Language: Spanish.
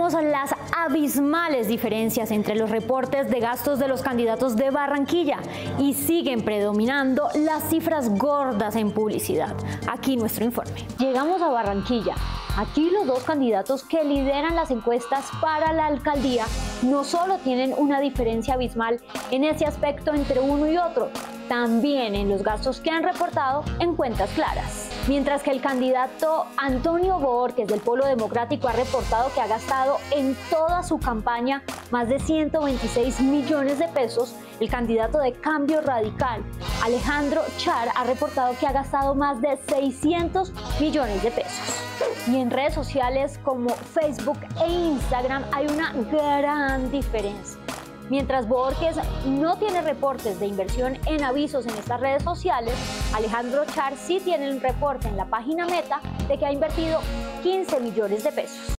vemos las abismales diferencias entre los reportes de gastos de los candidatos de Barranquilla y siguen predominando las cifras gordas en publicidad. Aquí nuestro informe. Llegamos a Barranquilla. Aquí los dos candidatos que lideran las encuestas para la alcaldía no solo tienen una diferencia abismal en ese aspecto entre uno y otro, también en los gastos que han reportado en cuentas claras. Mientras que el candidato Antonio Bohórquez del Polo Democrático ha reportado que ha gastado en toda su campaña más de 126 millones de pesos, el candidato de Cambio Radical, Alejandro Char, ha reportado que ha gastado más de 600 millones de pesos. Y en redes sociales como Facebook e Instagram hay una gran diferencia. Mientras Bohórquez no tiene reportes de inversión en avisos en estas redes sociales, Alejandro Char sí tiene un reporte en la página Meta de que ha invertido 15 millones de pesos.